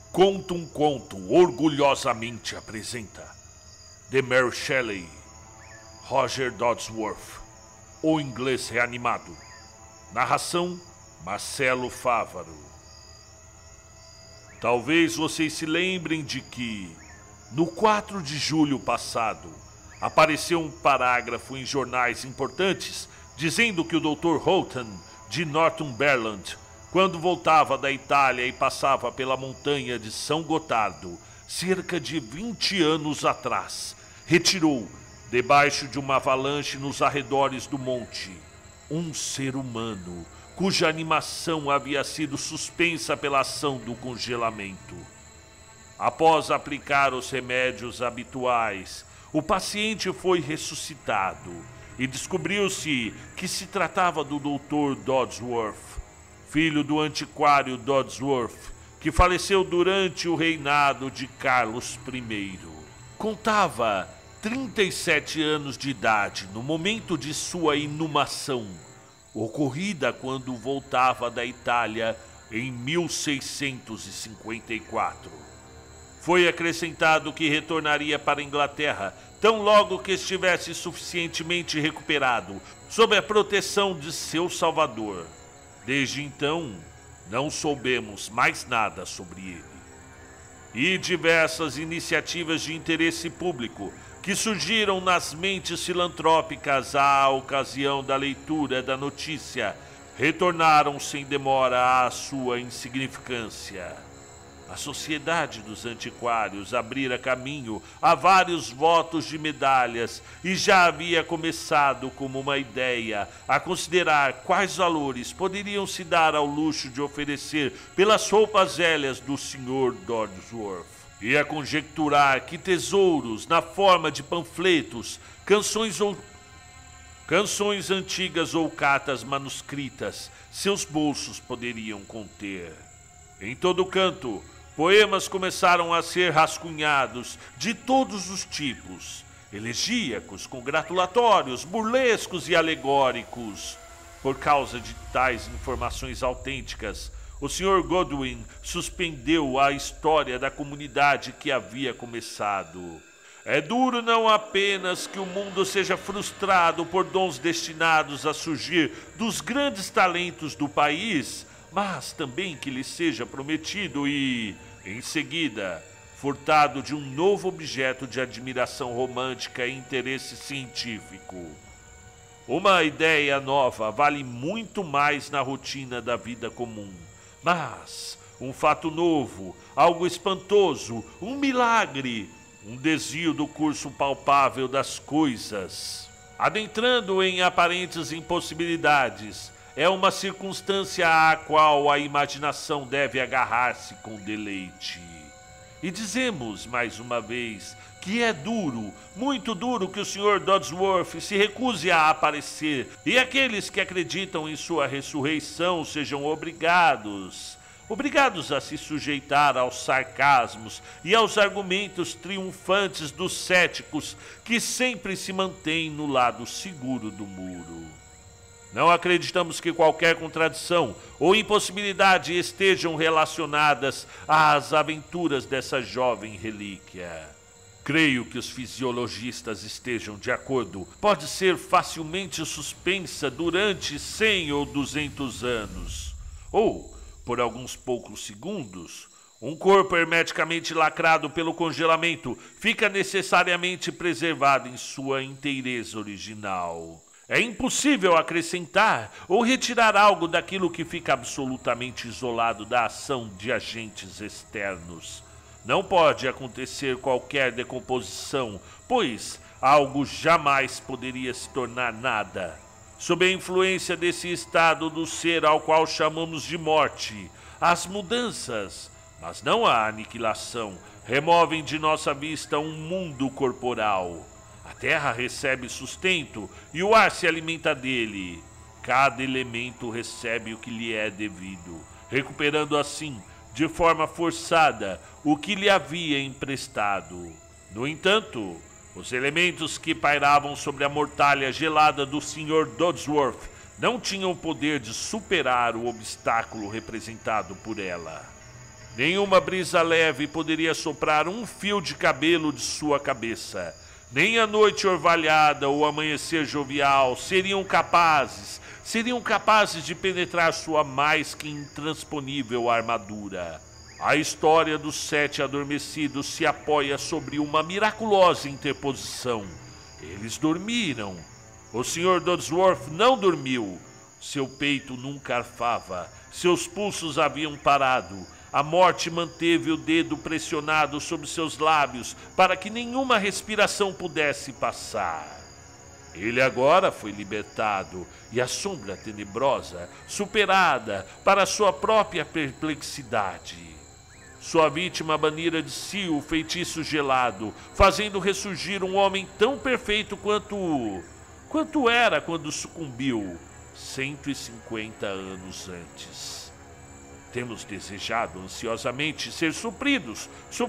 Conta um Conto orgulhosamente apresenta The Mary Shelley, Roger Dodsworth, O Inglês Reanimado. Narração Marcelo Fávaro. Talvez vocês se lembrem de que, no 4 de julho passado, apareceu um parágrafo em jornais importantes dizendo que o Dr. Houghton, de Northumberland, quando voltava da Itália e passava pela montanha de São Gotardo, cerca de 20 anos atrás, retirou, debaixo de uma avalanche nos arredores do monte, um ser humano cuja animação havia sido suspensa pela ação do congelamento. Após aplicar os remédios habituais, o paciente foi ressuscitado e descobriu-se que se tratava do Dr. Dodsworth, filho do antiquário Dodsworth, que faleceu durante o reinado de Carlos I. Contava 37 anos de idade no momento de sua inumação, ocorrida quando voltava da Itália em 1654. Foi acrescentado que retornaria para a Inglaterra tão logo que estivesse suficientemente recuperado, sob a proteção de seu salvador. Desde então, não soubemos mais nada sobre ele. E diversas iniciativas de interesse público que surgiram nas mentes filantrópicas à ocasião da leitura da notícia retornaram sem demora à sua insignificância. A Sociedade dos Antiquários abrira caminho a vários votos de medalhas e já havia começado como uma ideia a considerar quais valores poderiam se dar ao luxo de oferecer pelas roupas velhas do Sr. Dodsworth, e a conjecturar que tesouros na forma de panfletos, canções antigas ou cartas manuscritas seus bolsos poderiam conter. Em todo canto, poemas começaram a ser rascunhados de todos os tipos, elegíacos, congratulatórios, burlescos e alegóricos. Por causa de tais informações autênticas, o Sr. Godwin suspendeu a história da comunidade que havia começado. É duro não apenas que o mundo seja frustrado por dons destinados a surgir dos grandes talentos do país, mas também que lhe seja prometido e, em seguida, furtado de um novo objeto de admiração romântica e interesse científico. Uma ideia nova vale muito mais na rotina da vida comum, mas um fato novo, algo espantoso, um milagre, um desvio do curso palpável das coisas, adentrando em aparentes impossibilidades, é uma circunstância à qual a imaginação deve agarrar-se com deleite. E dizemos, mais uma vez, que é duro, muito duro que o Sr. Dodsworth se recuse a aparecer e aqueles que acreditam em sua ressurreição sejam obrigados a se sujeitar aos sarcasmos e aos argumentos triunfantes dos céticos que sempre se mantêm no lado seguro do muro. Não acreditamos que qualquer contradição ou impossibilidade estejam relacionadas às aventuras dessa jovem relíquia. Creio que os fisiologistas estejam de acordo. Pode ser facilmente suspensa durante 100 ou 200 anos. Ou, por alguns poucos segundos, um corpo hermeticamente lacrado pelo congelamento fica necessariamente preservado em sua inteireza original. É impossível acrescentar ou retirar algo daquilo que fica absolutamente isolado da ação de agentes externos. Não pode acontecer qualquer decomposição, pois algo jamais poderia se tornar nada. Sob a influência desse estado do ser ao qual chamamos de morte, as mudanças, mas não a aniquilação, removem de nossa vista um mundo corporal. A terra recebe sustento e o ar se alimenta dele. Cada elemento recebe o que lhe é devido, recuperando assim, de forma forçada, o que lhe havia emprestado. No entanto, os elementos que pairavam sobre a mortalha gelada do Sr. Dodsworth não tinham o poder de superar o obstáculo representado por ela. Nenhuma brisa leve poderia soprar um fio de cabelo de sua cabeça. Nem a noite orvalhada ou o amanhecer jovial seriam capazes de penetrar sua mais que intransponível armadura. A história dos 7 adormecidos se apoia sobre uma miraculosa interposição. Eles dormiram. O Sr. Dodsworth não dormiu. Seu peito nunca arfava. Seus pulsos haviam parado. A morte manteve o dedo pressionado sobre seus lábios para que nenhuma respiração pudesse passar. Ele agora foi libertado e a sombra tenebrosa, superada para sua própria perplexidade. Sua vítima banira de si o feitiço gelado, fazendo ressurgir um homem tão perfeito quanto era quando sucumbiu 150 anos antes. Temos desejado ansiosamente ser supridos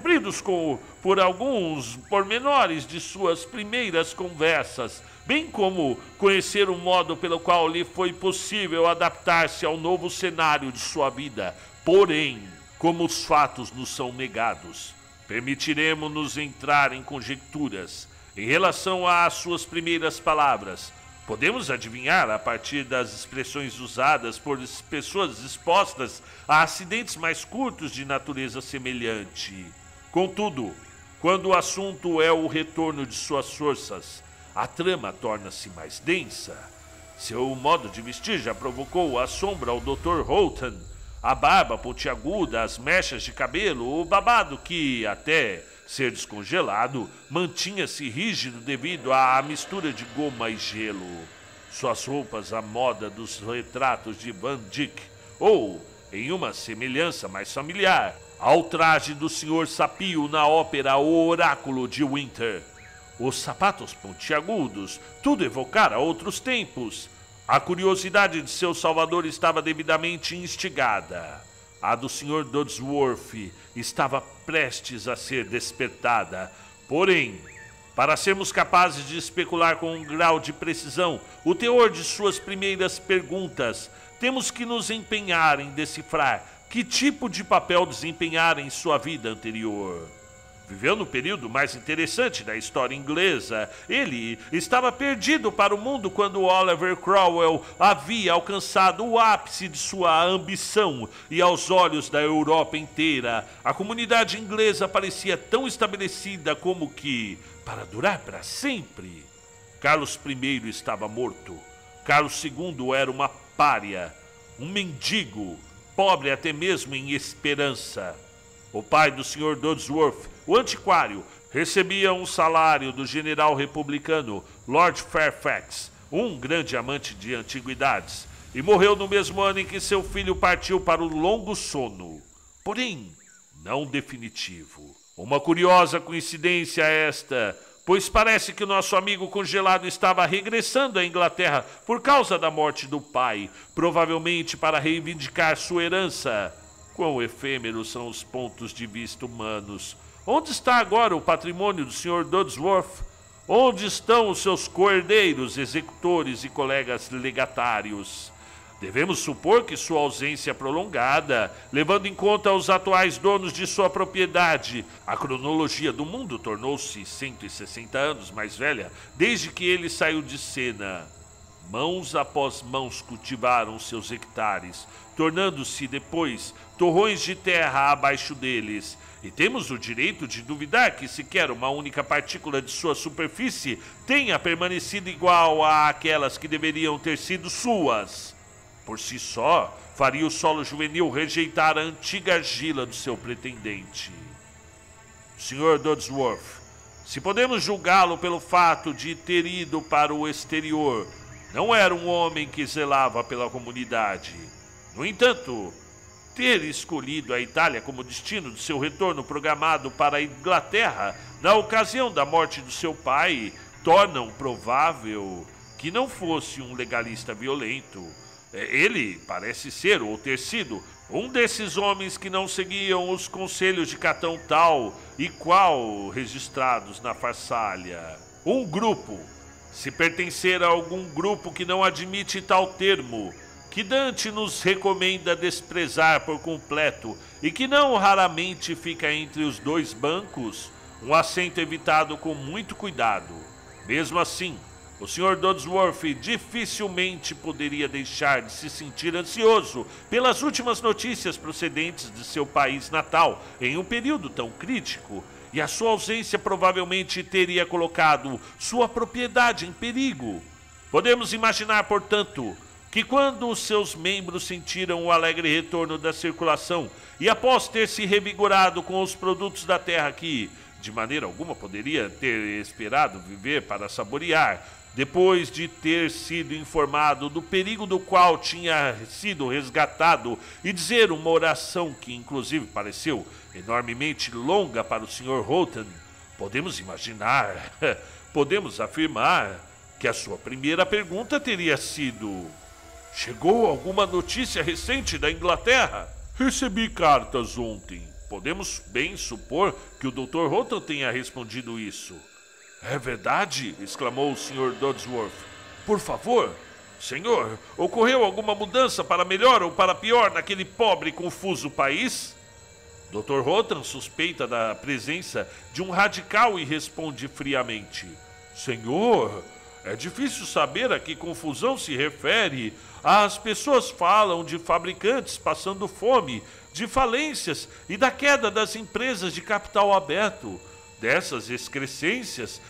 por alguns pormenores de suas primeiras conversas, bem como conhecer o modo pelo qual lhe foi possível adaptar-se ao novo cenário de sua vida. Porém, como os fatos nos são negados, permitiremos-nos entrar em conjecturas em relação às suas primeiras palavras. Podemos adivinhar a partir das expressões usadas por pessoas expostas a acidentes mais curtos de natureza semelhante. Contudo, quando o assunto é o retorno de suas forças, a trama torna-se mais densa. Seu modo de vestir já provocou assombro ao Dr. Houghton. A barba pontiaguda, as mechas de cabelo, o babado que, até ser descongelado, mantinha-se rígido devido à mistura de goma e gelo. Suas roupas à moda dos retratos de Van Dyck, ou, em uma semelhança mais familiar, ao traje do Sr. Sapio na ópera O Oráculo de Winter. Os sapatos pontiagudos, tudo evocara outros tempos. A curiosidade de seu salvador estava devidamente instigada. A do Sr. Dodsworth estava prestes a ser despertada. Porém, para sermos capazes de especular com um grau de precisão o teor de suas primeiras perguntas, temos que nos empenhar em decifrar que tipo de papel desempenhara em sua vida anterior. Viveu no período mais interessante da história inglesa. Ele estava perdido para o mundo quando Oliver Cromwell havia alcançado o ápice de sua ambição, e aos olhos da Europa inteira, a comunidade inglesa parecia tão estabelecida como que, para durar para sempre. Carlos I estava morto. Carlos II era uma pária, um mendigo, pobre até mesmo em esperança. O pai do Sr. Dodsworth, o antiquário, recebia um salário do general republicano Lord Fairfax, um grande amante de antiguidades, e morreu no mesmo ano em que seu filho partiu para o longo sono, porém não definitivo. Uma curiosa coincidência esta, pois parece que o nosso amigo congelado estava regressando à Inglaterra por causa da morte do pai, provavelmente para reivindicar sua herança. Quão efêmeros são os pontos de vista humanos. Onde está agora o patrimônio do Sr. Dodsworth? Onde estão os seus coerdeiros, executores e colegas legatários? Devemos supor que sua ausência prolongada, levando em conta os atuais donos de sua propriedade. A cronologia do mundo tornou-se 160 anos mais velha desde que ele saiu de cena. Mãos após mãos cultivaram seus hectares, tornando-se depois torrões de terra abaixo deles. E temos o direito de duvidar que sequer uma única partícula de sua superfície tenha permanecido igual àquelas que deveriam ter sido suas. Por si só, faria o solo juvenil rejeitar a antiga argila do seu pretendente. Sr. Dodsworth, se podemos julgá-lo pelo fato de ter ido para o exterior, não era um homem que zelava pela comunidade. No entanto, ter escolhido a Itália como destino de seu retorno programado para a Inglaterra na ocasião da morte do seu pai torna provável que não fosse um legalista violento. Ele parece ser, ou ter sido, um desses homens que não seguiam os conselhos de Catão tal e qual registrados na Farsália. Um grupo. Se pertencer a algum grupo que não admite tal termo, que Dante nos recomenda desprezar por completo e que não raramente fica entre os dois bancos, um assento evitado com muito cuidado. Mesmo assim, o Sr. Dodsworth dificilmente poderia deixar de se sentir ansioso pelas últimas notícias procedentes de seu país natal em um período tão crítico, e a sua ausência provavelmente teria colocado sua propriedade em perigo. Podemos imaginar, portanto, que quando os seus membros sentiram o alegre retorno da circulação e após ter se revigorado com os produtos da terra que, de maneira alguma, poderia ter esperado viver para saborear, depois de ter sido informado do perigo do qual tinha sido resgatado e dizer uma oração que inclusive pareceu enormemente longa para o Sr. Houghton, podemos imaginar, podemos afirmar que a sua primeira pergunta teria sido: chegou alguma notícia recente da Inglaterra? Recebi cartas ontem. Podemos bem supor que o Dr. Houghton tenha respondido isso. É verdade? Exclamou o Sr. Dodsworth. Por favor, senhor, ocorreu alguma mudança para melhor ou para pior naquele pobre e confuso país? Dr. Houghton suspeita da presença de um radical e responde friamente: senhor, é difícil saber a que confusão se refere. As pessoas falam de fabricantes passando fome, de falências e da queda das empresas de capital aberto. Dessas excrescências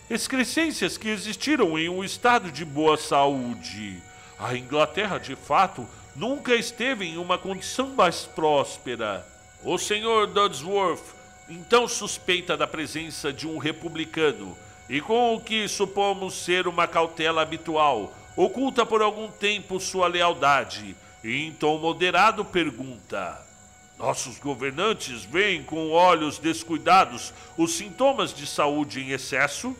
que existiram em um estado de boa saúde. A Inglaterra, de fato, nunca esteve em uma condição mais próspera. O Sr. Dodsworth então suspeita da presença de um republicano e, com o que supomos ser uma cautela habitual, oculta por algum tempo sua lealdade e, em tom moderado, pergunta: nossos governantes veem com olhos descuidados os sintomas de saúde em excesso?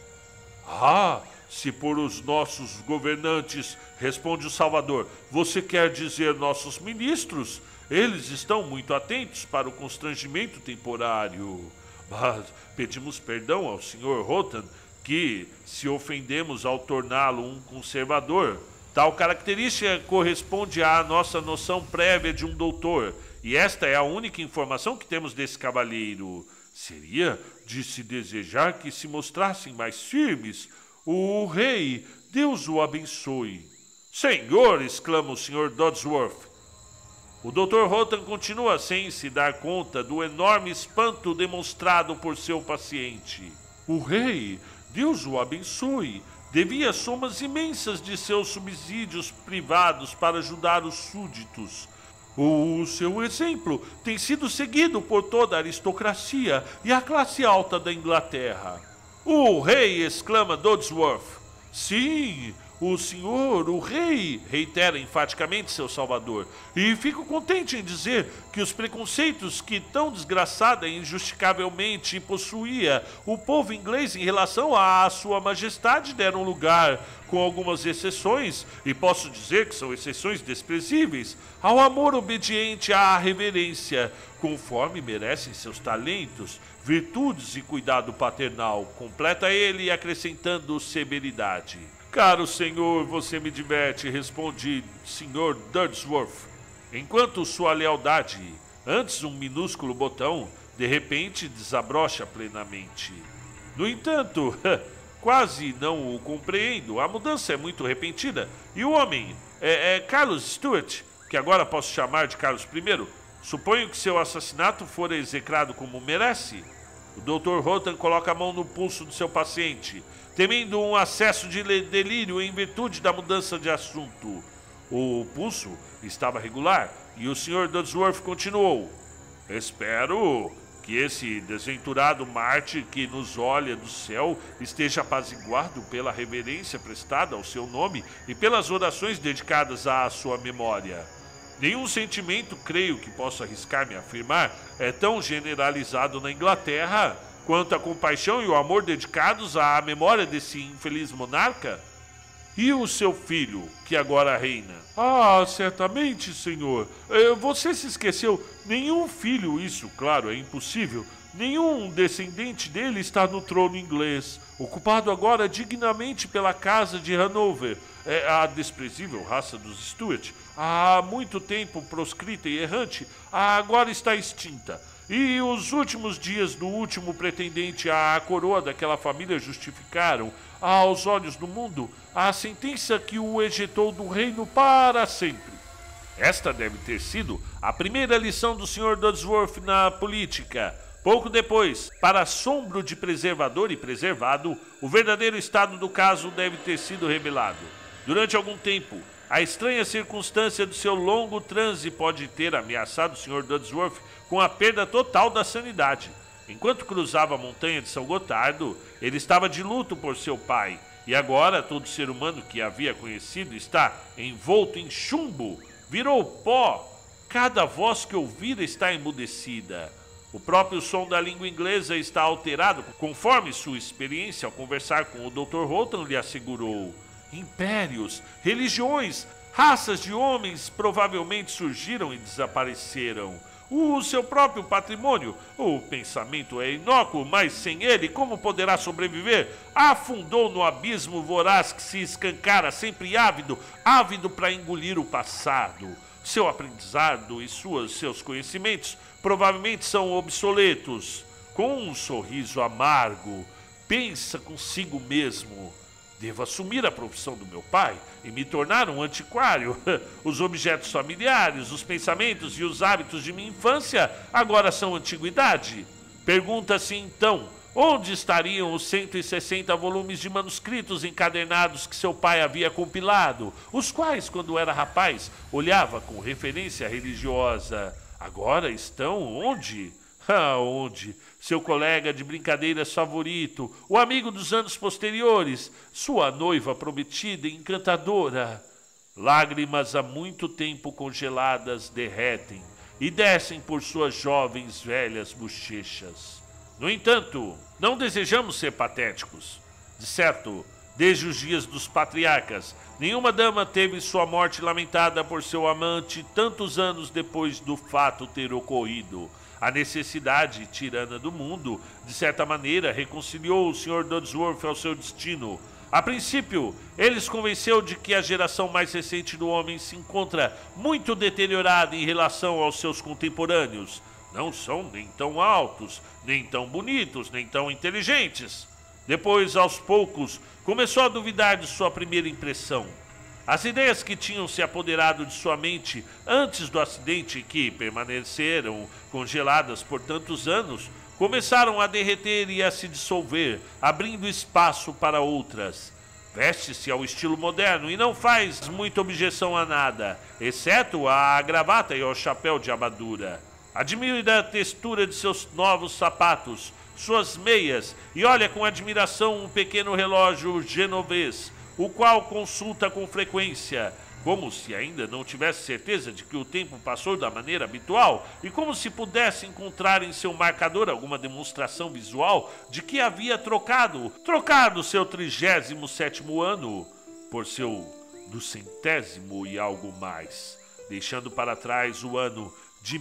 Ah, se por os nossos governantes, responde o Salvador, você quer dizer nossos ministros? Eles estão muito atentos para o constrangimento temporário. Mas pedimos perdão ao Sr. Houghton que, se ofendemos ao torná-lo um conservador, tal característica corresponde à nossa noção prévia de um doutor, e esta é a única informação que temos desse cavalheiro. Seria de se desejar que se mostrassem mais firmes. O rei, Deus o abençoe. Senhor, exclama o Sr. Dodsworth. O Dr. Houghton continua sem se dar conta do enorme espanto demonstrado por seu paciente. O rei, Deus o abençoe, devia somas imensas de seus subsídios privados para ajudar os súditos. O seu exemplo tem sido seguido por toda a aristocracia e a classe alta da Inglaterra. O rei, exclama Dodsworth. Sim, o senhor, o rei, reitera enfaticamente seu salvador, e fico contente em dizer que os preconceitos que tão desgraçada e injustificavelmente possuía o povo inglês em relação à sua majestade deram lugar, com algumas exceções, e posso dizer que são exceções desprezíveis, ao amor obediente à reverência, conforme merecem seus talentos, virtudes e cuidado paternal, completa ele acrescentando severidade. Caro senhor, você me diverte, responde Sr. Dodsworth, enquanto sua lealdade, antes um minúsculo botão, de repente desabrocha plenamente. No entanto, quase não o compreendo, a mudança é muito repentina, e o homem é Carlos Stuart, que agora posso chamar de Carlos I. Suponho que seu assassinato fora execrado como merece. O Dr. Houghton coloca a mão no pulso do seu paciente, temendo um acesso de delírio em virtude da mudança de assunto. O pulso estava regular e o Sr. Dodsworth continuou. Espero que esse desventurado Marte que nos olha do céu esteja apaziguado pela reverência prestada ao seu nome e pelas orações dedicadas à sua memória. Nenhum sentimento, creio que posso arriscar-me a afirmar, é tão generalizado na Inglaterra quanto a compaixão e o amor dedicados à memória desse infeliz monarca. E o seu filho, que agora reina. Certamente, senhor. Você se esqueceu. Nenhum filho, isso, claro, é impossível. Nenhum descendente dele está no trono inglês, ocupado agora dignamente pela casa de Hanover. A desprezível raça dos Stuart, há muito tempo proscrita e errante, agora está extinta. E os últimos dias do último pretendente à coroa daquela família justificaram, aos olhos do mundo, a sentença que o ejetou do reino para sempre. Esta deve ter sido a primeira lição do Sr. Dodsworth na política. Pouco depois, para assombro de preservador e preservado, o verdadeiro estado do caso deve ter sido revelado. Durante algum tempo, a estranha circunstância do seu longo transe pode ter ameaçado o Sr. Dodsworth com a perda total da sanidade. Enquanto cruzava a montanha de São Gotardo, ele estava de luto por seu pai, e agora todo ser humano que havia conhecido está envolto em chumbo, virou pó. Cada voz que ouvira está emudecida. O próprio som da língua inglesa está alterado, conforme sua experiência ao conversar com o Dr. Holton lhe assegurou. Impérios, religiões, raças de homens provavelmente surgiram e desapareceram. O seu próprio patrimônio, o pensamento é inócuo, mas sem ele, como poderá sobreviver? Afundou no abismo voraz que se escancara, sempre ávido para engolir o passado. Seu aprendizado e seus conhecimentos provavelmente são obsoletos. Com um sorriso amargo, pensa consigo mesmo: devo assumir a profissão do meu pai e me tornar um antiquário. Os objetos familiares, os pensamentos e os hábitos de minha infância agora são antiguidade. Pergunta-se então, onde estariam os 160 volumes de manuscritos encadernados que seu pai havia compilado, os quais, quando era rapaz, olhava com referência religiosa? Agora estão onde? Onde? Seu colega de brincadeiras favorito, o amigo dos anos posteriores, sua noiva prometida e encantadora. Lágrimas há muito tempo congeladas derretem e descem por suas jovens velhas bochechas. No entanto, não desejamos ser patéticos. De certo, desde os dias dos patriarcas, nenhuma dama teve sua morte lamentada por seu amante tantos anos depois do fato ter ocorrido. A necessidade tirana do mundo, de certa maneira, reconciliou o Sr. Dodsworth ao seu destino. A princípio, ele se convenceu de que a geração mais recente do homem se encontra muito deteriorada em relação aos seus contemporâneos. Não são nem tão altos, nem tão bonitos, nem tão inteligentes. Depois, aos poucos, começou a duvidar de sua primeira impressão. As ideias que tinham se apoderado de sua mente antes do acidente e que permaneceram congeladas por tantos anos, começaram a derreter e a se dissolver, abrindo espaço para outras. Veste-se ao estilo moderno e não faz muita objeção a nada, exceto à gravata e ao chapéu de abadura. Admira a textura de seus novos sapatos, suas meias, e olha com admiração um pequeno relógio genovês, o qual consulta com frequência, como se ainda não tivesse certeza de que o tempo passou da maneira habitual e como se pudesse encontrar em seu marcador alguma demonstração visual de que havia trocado seu 37º ano por seu 200º e algo mais, deixando para trás o ano de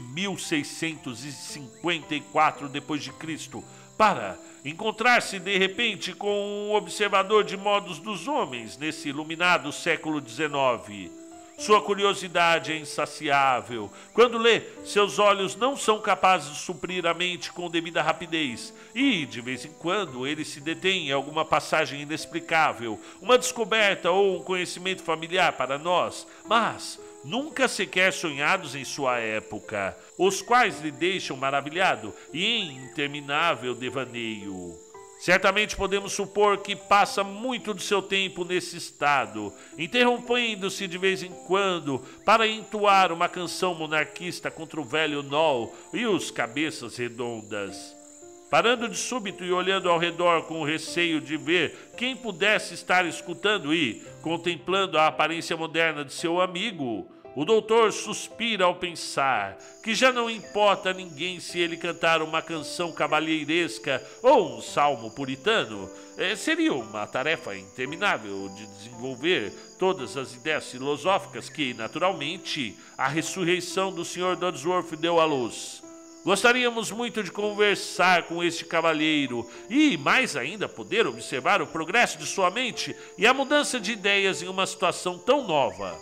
1654 d.C., para encontrar-se de repente com um observador de modos dos homens nesse iluminado século XIX. Sua curiosidade é insaciável. Quando lê, seus olhos não são capazes de suprir a mente com devida rapidez, e, de vez em quando, ele se detém em alguma passagem inexplicável, uma descoberta ou um conhecimento familiar para nós, mas nunca sequer sonhados em sua época, os quais lhe deixam maravilhado e em interminável devaneio. Certamente podemos supor que passa muito do seu tempo nesse estado, interrompendo-se de vez em quando para entoar uma canção monarquista contra o velho Noll e os cabeças redondas. Parando de súbito e olhando ao redor com receio de ver quem pudesse estar escutando e contemplando a aparência moderna de seu amigo, O doutor suspira ao pensar que já não importa a ninguém se ele cantar uma canção cavalheiresca ou um salmo puritano. Seria uma tarefa interminável de desenvolver todas as ideias filosóficas que, naturalmente, a ressurreição do Sr. Dodsworth deu à luz. Gostaríamos muito de conversar com este cavalheiro e, mais ainda, poder observar o progresso de sua mente e a mudança de ideias em uma situação tão nova.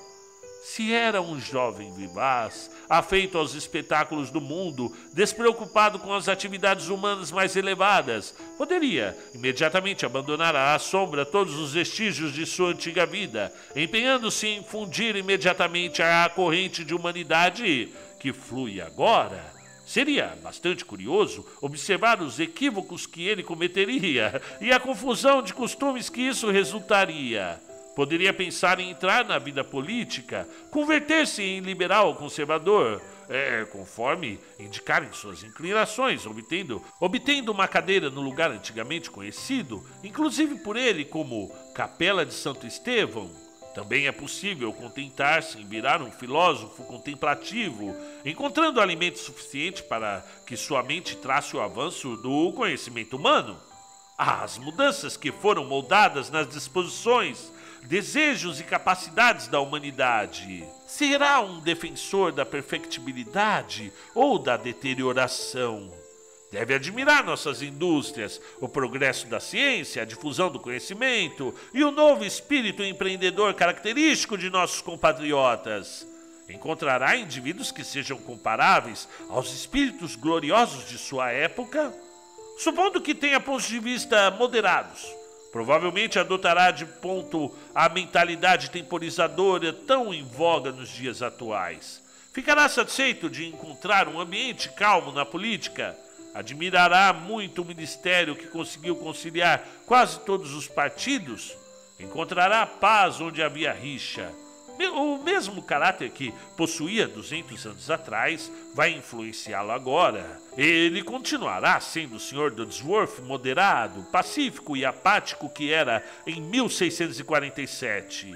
Se era um jovem vivaz, afeito aos espetáculos do mundo, despreocupado com as atividades humanas mais elevadas, poderia imediatamente abandonar à sombra todos os vestígios de sua antiga vida, empenhando-se em fundir imediatamente a corrente de humanidade que flui agora. Seria bastante curioso observar os equívocos que ele cometeria e a confusão de costumes que isso resultaria. Poderia pensar em entrar na vida política, converter-se em liberal ou conservador, conforme indicarem suas inclinações, obtendo uma cadeira no lugar antigamente conhecido, inclusive por ele como Capela de Santo Estevão. Também é possível contentar-se em virar um filósofo contemplativo, encontrando alimento suficiente para que sua mente trace o avanço do conhecimento humano. As mudanças que foram moldadas nas disposições, desejos e capacidades da humanidade. Será um defensor da perfectibilidade ou da deterioração? Deve admirar nossas indústrias, o progresso da ciência, a difusão do conhecimento e o novo espírito empreendedor característico de nossos compatriotas. Encontrará indivíduos que sejam comparáveis aos espíritos gloriosos de sua época? Supondo que tenha pontos de vista moderados, provavelmente adotará de ponto a mentalidade temporizadora tão em voga nos dias atuais. Ficará satisfeito de encontrar um ambiente calmo na política. Admirará muito o ministério que conseguiu conciliar quase todos os partidos. Encontrará paz onde havia rixa. O mesmo caráter que possuía 200 anos atrás vai influenciá-lo agora. Ele continuará sendo o Sr. Dodsworth moderado, pacífico e apático que era em 1647.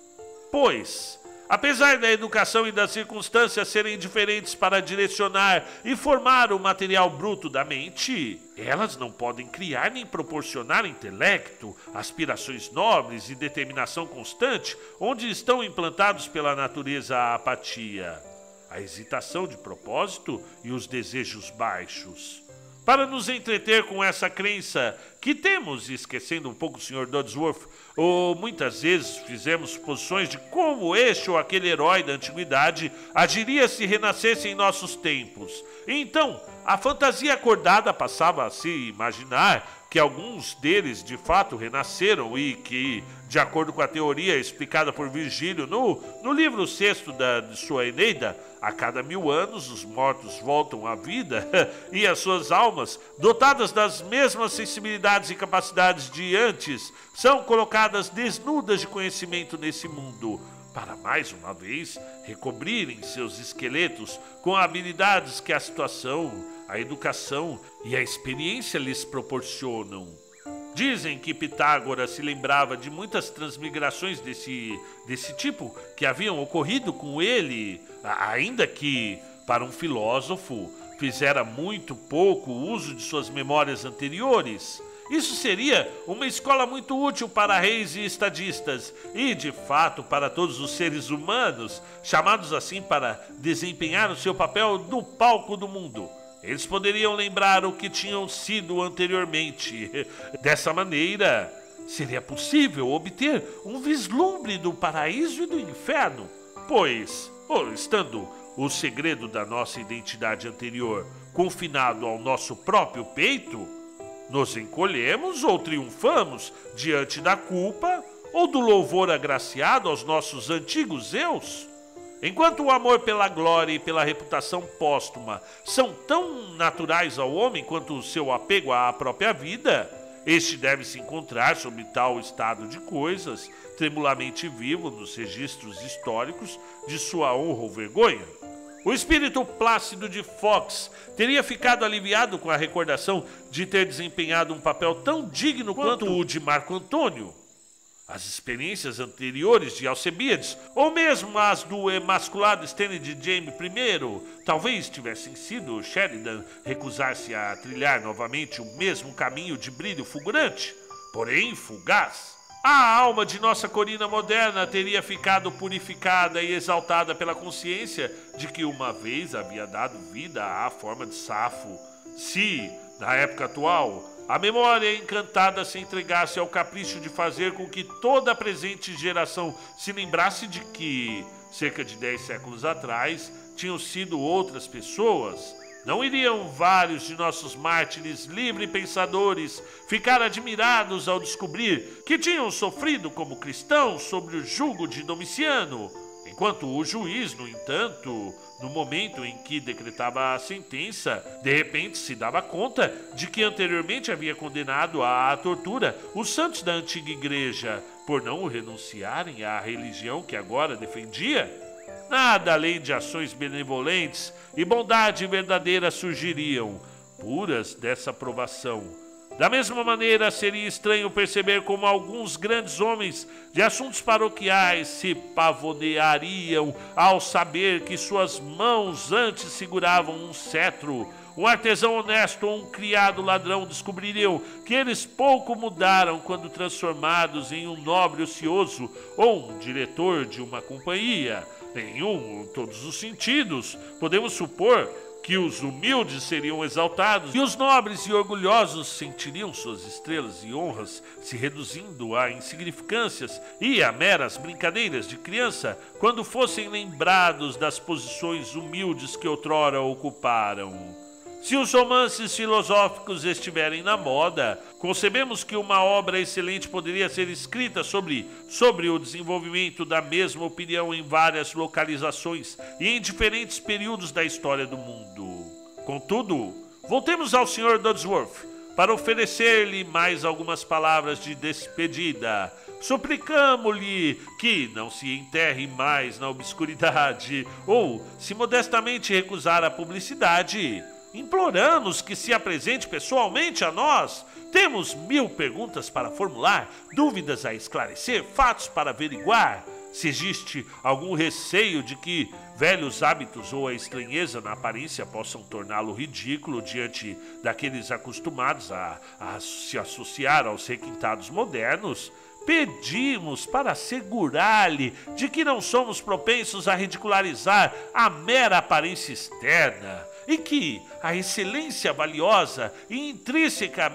Pois, apesar da educação e das circunstâncias serem diferentes para direcionar e formar o material bruto da mente, elas não podem criar nem proporcionar intelecto, aspirações nobres e determinação constante, onde estão implantados pela natureza a apatia, a hesitação de propósito e os desejos baixos. Para nos entreter com essa crença que temos, esquecendo um pouco o Sr. Dodsworth, ou muitas vezes fizemos suposições de como este ou aquele herói da antiguidade agiria se renascesse em nossos tempos. E então, a fantasia acordada passava a se imaginar que alguns deles de fato renasceram e que, de acordo com a teoria explicada por Virgílio no livro 6º de sua Eneida, a cada 1000 anos os mortos voltam à vida e as suas almas, dotadas das mesmas sensibilidades e capacidades de antes, são colocadas desnudas de conhecimento nesse mundo, para mais uma vez recobrirem seus esqueletos com habilidades que a situação, a educação e a experiência lhes proporcionam. Dizem que Pitágoras se lembrava de muitas transmigrações desse tipo que haviam ocorrido com ele, ainda que, para um filósofo, fizera muito pouco uso de suas memórias anteriores. Isso seria uma escola muito útil para reis e estadistas e, de fato, para todos os seres humanos, chamados assim para desempenhar o seu papel no palco do mundo. Eles poderiam lembrar o que tinham sido anteriormente. Dessa maneira, seria possível obter um vislumbre do paraíso e do inferno, pois, estando o segredo da nossa identidade anterior confinado ao nosso próprio peito, nos encolhemos ou triunfamos diante da culpa ou do louvor agraciado aos nossos antigos eus. Enquanto o amor pela glória e pela reputação póstuma são tão naturais ao homem quanto o seu apego à própria vida, este deve se encontrar sob tal estado de coisas, tremulamente vivo nos registros históricos de sua honra ou vergonha. O espírito plácido de Fox teria ficado aliviado com a recordação de ter desempenhado um papel tão digno quanto o de Marco Antônio. As experiências anteriores de Alcebiades, ou mesmo as do emasculado Stanley de Jaime I, talvez tivessem sido Sheridan recusar-se a trilhar novamente o mesmo caminho de brilho fulgurante, porém fugaz. A alma de nossa Corina moderna teria ficado purificada e exaltada pela consciência de que uma vez havia dado vida à forma de Safo. Se, na época atual, a memória encantada se entregasse ao capricho de fazer com que toda a presente geração se lembrasse de que, cerca de 10 séculos atrás, tinham sido outras pessoas, não iriam vários de nossos mártires livre-pensadores ficar admirados ao descobrir que tinham sofrido como cristãos sob o jugo de Domiciano, enquanto o juiz, no entanto, no momento em que decretava a sentença, de repente se dava conta de que anteriormente havia condenado à tortura os santos da antiga igreja por não renunciarem à religião que agora defendia? Nada além de ações benevolentes e bondade verdadeira surgiriam, puras dessa provação. Da mesma maneira, seria estranho perceber como alguns grandes homens de assuntos paroquiais se pavoneariam ao saber que suas mãos antes seguravam um cetro. Um artesão honesto ou um criado ladrão descobririam que eles pouco mudaram quando transformados em um nobre ocioso ou um diretor de uma companhia. Em todos os sentidos, podemos supor que os humildes seriam exaltados e os nobres e orgulhosos sentiriam suas estrelas e honras se reduzindo a insignificâncias e a meras brincadeiras de criança quando fossem lembrados das posições humildes que outrora ocuparam. Se os romances filosóficos estiverem na moda, concebemos que uma obra excelente poderia ser escrita sobre o desenvolvimento da mesma opinião em várias localizações e em diferentes períodos da história do mundo. Contudo, voltemos ao Sr. Dodsworth para oferecer-lhe mais algumas palavras de despedida. Suplicamo-lhe que não se enterre mais na obscuridade ou, se modestamente recusar a publicidade, imploramos que se apresente pessoalmente a nós. Temos 1000 perguntas para formular, dúvidas a esclarecer, fatos para averiguar. Se existe algum receio de que velhos hábitos ou a estranheza na aparência possam torná-lo ridículo diante daqueles acostumados a se associar aos requintados modernos, pedimos para assegurar-lhe de que não somos propensos a ridicularizar a mera aparência externa e que a excelência valiosa e intrínseca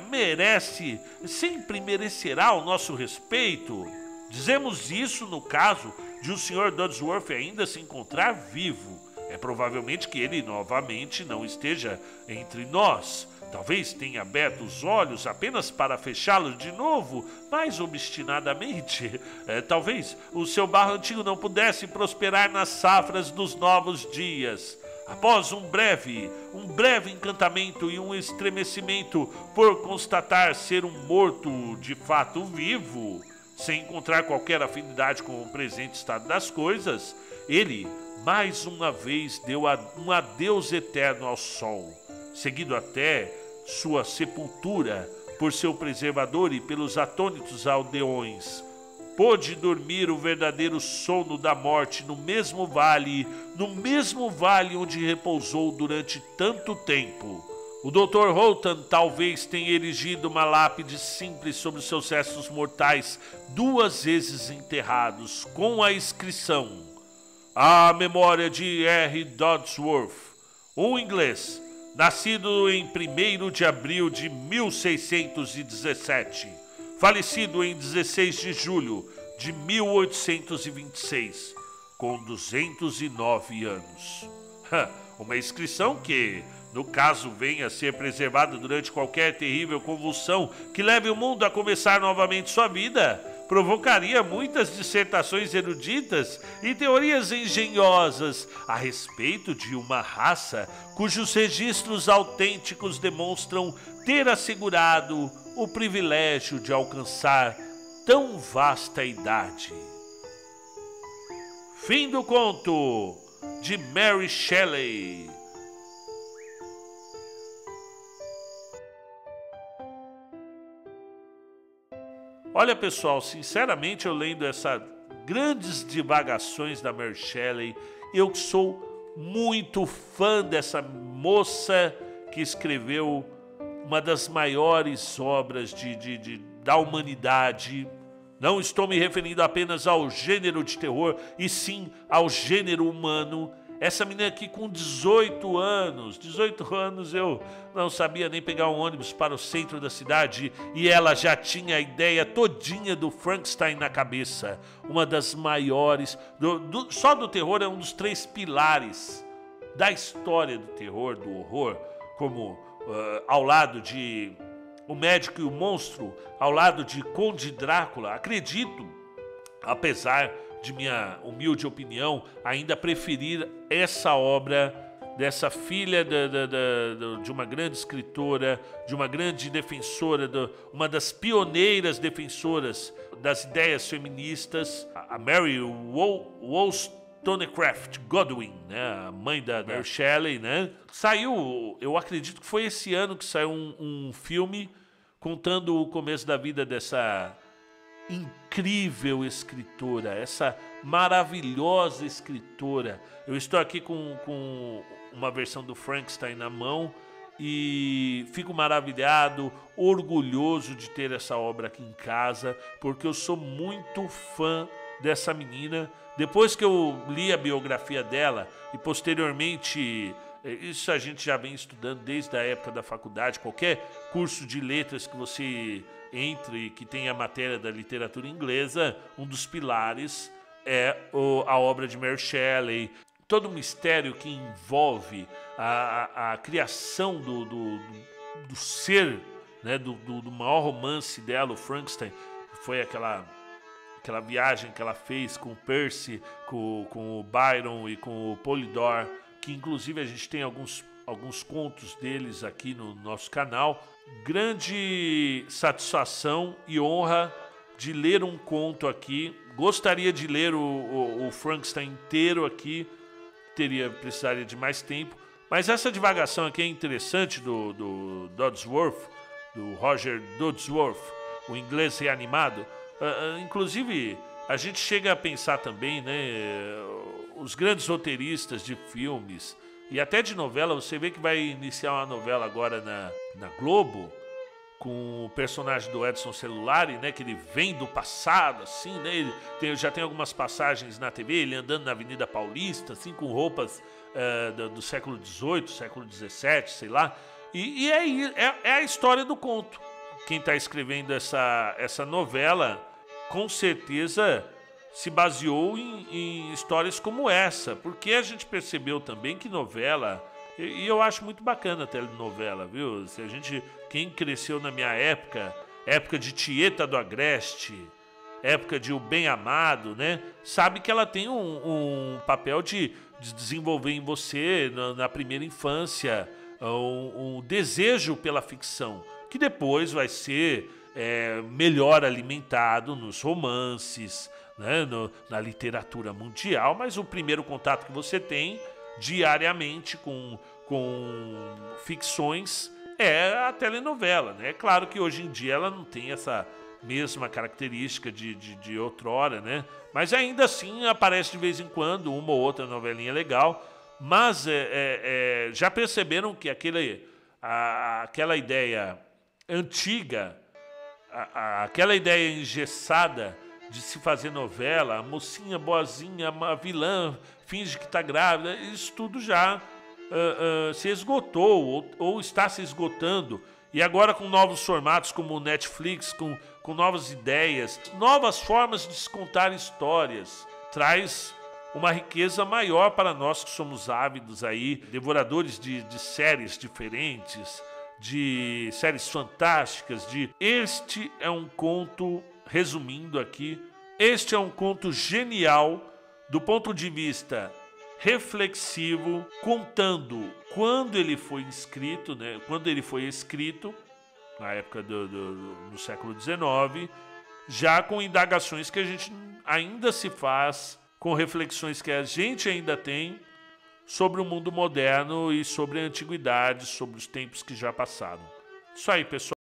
sempre merecerá o nosso respeito. Dizemos isso no caso de o Sr. Dodsworth ainda se encontrar vivo. É provavelmente que ele novamente não esteja entre nós. Talvez tenha aberto os olhos apenas para fechá-los de novo, mais obstinadamente. Talvez o seu barro antigo não pudesse prosperar nas safras dos novos dias. Após um breve encantamento e um estremecimento por constatar ser um morto de fato vivo, sem encontrar qualquer afinidade com o presente estado das coisas, ele mais uma vez deu um adeus eterno ao sol, seguido até sua sepultura por seu preservador e pelos atônitos aldeões. Pôde dormir o verdadeiro sono da morte no mesmo vale onde repousou durante tanto tempo. O Dr. Houghton talvez tenha erigido uma lápide simples sobre seus restos mortais 2 vezes enterrados, com a inscrição: à memória de R. Dodsworth, um inglês, nascido em 1º de abril de 1617, falecido em 16 de julho de 1826, com 209 anos. Uma inscrição que, no caso venha a ser preservada durante qualquer terrível convulsão que leve o mundo a começar novamente sua vida, provocaria muitas dissertações eruditas e teorias engenhosas a respeito de uma raça cujos registros autênticos demonstram ter assegurado o privilégio de alcançar tão vasta idade. Fim do conto de Mary Shelley. Olha, pessoal, sinceramente, eu lendo essas grandes divagações da Mary Shelley, eu sou muito fã dessa moça que escreveu uma das maiores obras da humanidade. Não estou me referindo apenas ao gênero de terror, e sim ao gênero humano. Essa menina aqui com 18 anos eu não sabia nem pegar um ônibus para o centro da cidade e ela já tinha a ideia todinha do Frankenstein na cabeça. Uma das maiores, só do terror é um dos 3 pilares da história do terror, do horror, como ao lado de O Médico e o Monstro, ao lado de Conde Drácula. Acredito, apesar de minha humilde opinião, ainda preferir essa obra dessa filha de uma grande escritora, de uma grande defensora, uma das pioneiras defensoras das ideias feministas, a Mary Wollstonecraft Godwin, né, a mãe da Mary Shelley, né? Saiu, eu acredito que foi esse ano que saiu um filme contando o começo da vida dessa incrível escritora, essa maravilhosa escritora. Eu estou aqui com uma versão do Frankenstein na mão e fico maravilhado, orgulhoso de ter essa obra aqui em casa, porque eu sou muito fã dessa menina. Depois que eu li a biografia dela e posteriormente, isso a gente já vem estudando desde a época da faculdade, qualquer curso de letras que você entre, que tenha a matéria da literatura inglesa, um dos pilares é a obra de Mary Shelley. Todo o mistério que envolve a criação do ser, né, do maior romance dela, o Frankenstein, que foi aquela viagem que ela fez com o Percy, com o Byron e com o Polydor, que inclusive a gente tem alguns contos deles aqui no nosso canal. Grande satisfação e honra de ler um conto aqui. Gostaria de ler o Frankenstein inteiro aqui, precisaria de mais tempo, mas essa divagação aqui é interessante do Dodsworth, do Roger Dodsworth, o inglês reanimado. Inclusive, a gente chega a pensar também, né, os grandes roteiristas de filmes e até de novela. Você vê que vai iniciar uma novela agora na Globo com o personagem do Edson Celulari, né, que ele vem do passado, assim, né, já tem algumas passagens na TV, ele andando na Avenida Paulista, assim, com roupas do século XVIII, século XVII, sei lá, e é a história do conto. Quem está escrevendo essa novela, com certeza se baseou em histórias como essa, porque a gente percebeu também que novela, e eu acho muito bacana a telenovela, viu? Se quem cresceu na minha época de Tieta do Agreste, época de O Bem Amado, né, sabe que ela tem um papel de desenvolver em você, na primeira infância, um desejo pela ficção, que depois vai ser melhor alimentado nos romances, né, na literatura mundial, mas o primeiro contato que você tem diariamente com ficções é a telenovela, né? É claro que hoje em dia ela não tem essa mesma característica de outrora, né? Mas ainda assim aparece de vez em quando uma ou outra novelinha legal. Mas já perceberam que aquela ideia antiga, aquela ideia engessada de se fazer novela, a mocinha boazinha, a vilã finge que está grávida, isso tudo já se esgotou ou está se esgotando. E agora com novos formatos como o Netflix, com novas ideias, novas formas de se contar histórias, traz uma riqueza maior para nós que somos ávidos aí, devoradores de séries diferentes, de séries fantásticas. Este é um conto, resumindo aqui, este é um conto genial do ponto de vista reflexivo, contando quando ele foi escrito, né? Quando ele foi escrito, na época do século XIX, já com indagações que a gente ainda se faz, com reflexões que a gente ainda tem sobre o mundo moderno e sobre a antiguidade, sobre os tempos que já passaram. Isso aí, pessoal.